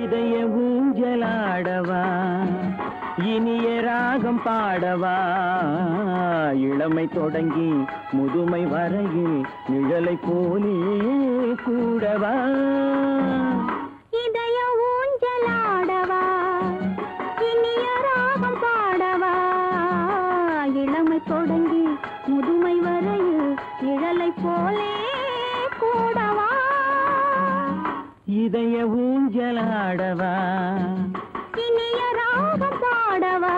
இதய ஊஞ்சலாடவா இனிய ராகம் பாடவா இளமை தொடங்கி முதுமை வரையில் நிழலை போலே கூடவா இதய ஊஞ்சலாடவா இனிய ராகம் பாடவா இளமை தொடங்கி முதுமை வரையில் நிழலை போலே கூடவா இதய ஊஞ்சலாடவா இனிய ராகம் பாடவா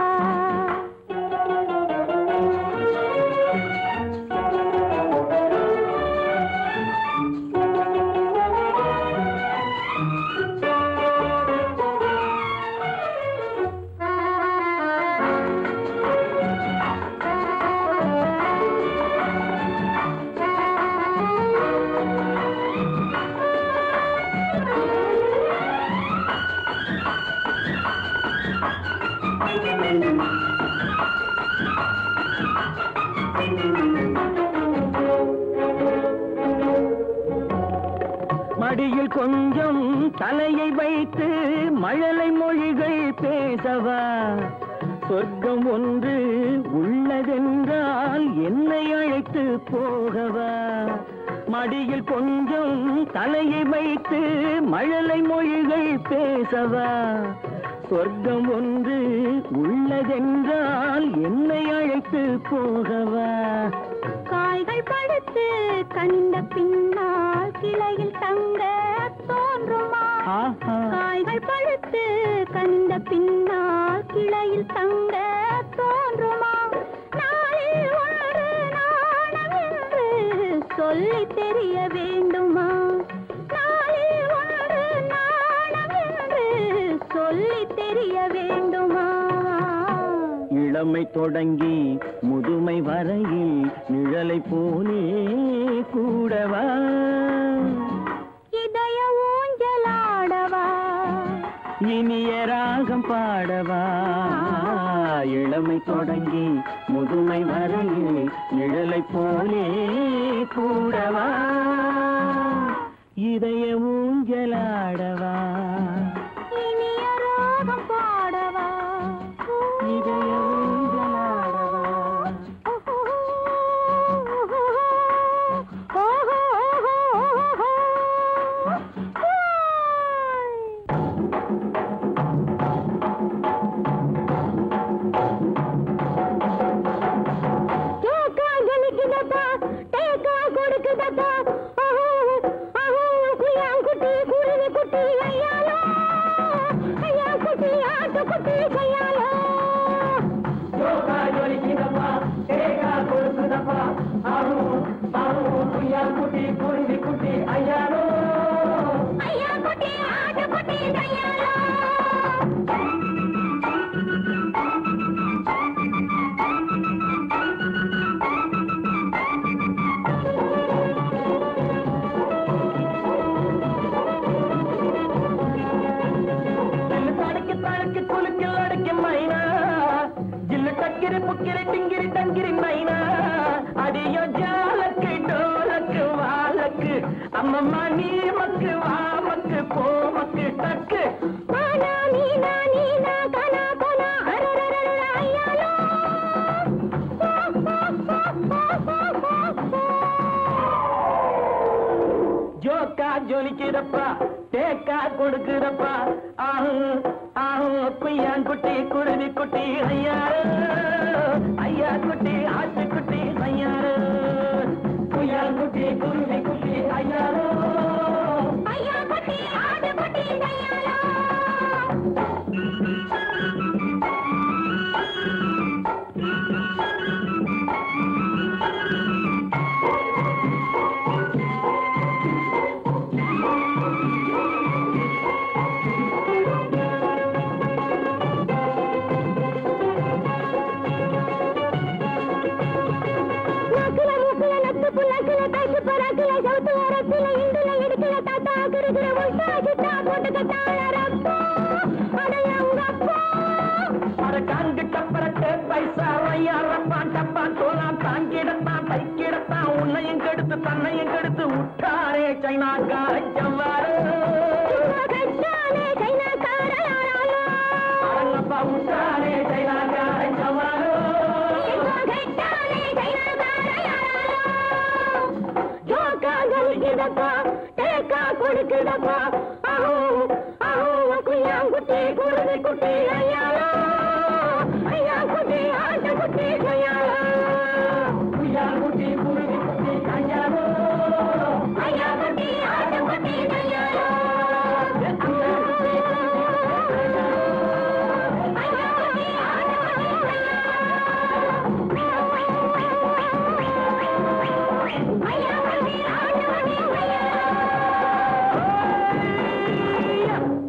மடியில் கொஞ்சம் தலையை வைத்து மழலை மொழிகள் பேசவா சொர்க்கம் ஒன்று உள்ளதென்றால் என்னை அழைத்து போகவா மடியில் கொஞ்சம் தலையை வைத்து மழலை மொழிகள் பேசவா சொர்க்கம் ஒன்று உள்ளதென்றால் என்னை அழைத்து போகவா காய்கள் படுத்து கண்ட பின்னால் கிளையில் தங்க தோன்றுமா காய்கள் படுத்து கண்ட பின்னால் கிளையில் தங்க தோன்றுமா நாளில் ஒரு நாணம் என்று சொல்லி தெரிய வேண்டுமா நாளில் ஒரு நாணம் என்று சொல்லி தெரிய வேண்டுமா இளமை தொடங்கி முதுமை வரையில் நிழலை போலே கூடவா இதய ஊஞ்சலாடவா இனிய ராகம் பாடவா இளமை தொடங்கி முதுமை வரையில் நிழலை போலே கூடவா இதய ஊஞ்சலாடவா இனிய ராகம் பாடவா இதய அம்மம்மா நீ மக்கு வா மக்கு போ மக்கு டக்கு மானா நீனா நீனா கனா கனா அரரரர ஐயாலோ ஜோக்கா ஜொலிக்குதப்பா தேக்கா கொடுக்குதப்பா ஆஹு ஆஹு குய்யான் குட்டி குருவி குட்டி ஐயாரு ஐயா குட்டி ஆட்டு குட்டி ஐயாரு குய்யான் குட்டி குருவி குட்டி ஐயாரு ஐயா குட்டி ஆடு குட்டி ஐயாலோ தன்னையும் கெடுத்து விட்டாரே சைனாக்கார ஜவ்வாறு சைனாக்கா கொடுக்குதப்பா, தேக்கா கொடுக்குதப்பா.